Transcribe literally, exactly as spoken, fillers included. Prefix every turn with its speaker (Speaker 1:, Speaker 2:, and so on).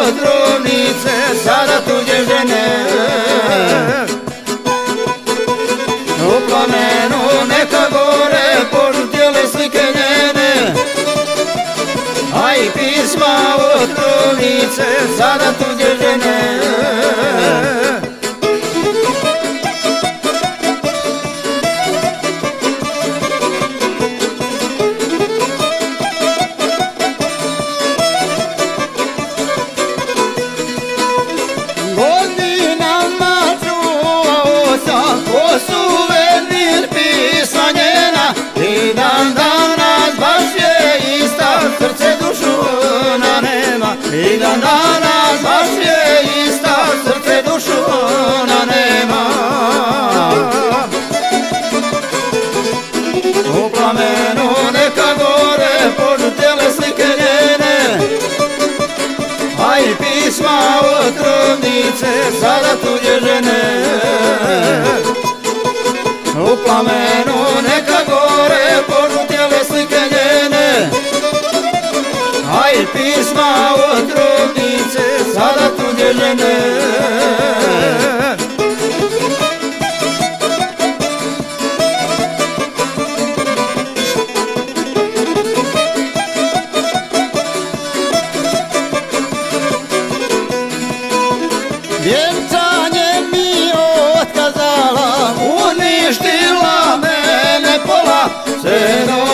Speaker 1: otrovnice, sada tuđe žene. U plamenu neka gore požutjele slike njene, a i pisma otrovnice, sada tuđe žene. Suvenir pisma njena, i dan danas baš je ista, srce dušu ona nema. I dan danas baš je ista, srce dušu ona nema. U plamenu neka gore požutjele slike njene, a i pisma otrovnice, sada tuđe žene. U plamenu neka gore požutjele slike njene, a i pisma otrovnice, sada tuđe žene. Vjenčanje mi otkazala, uništila mene pola, sve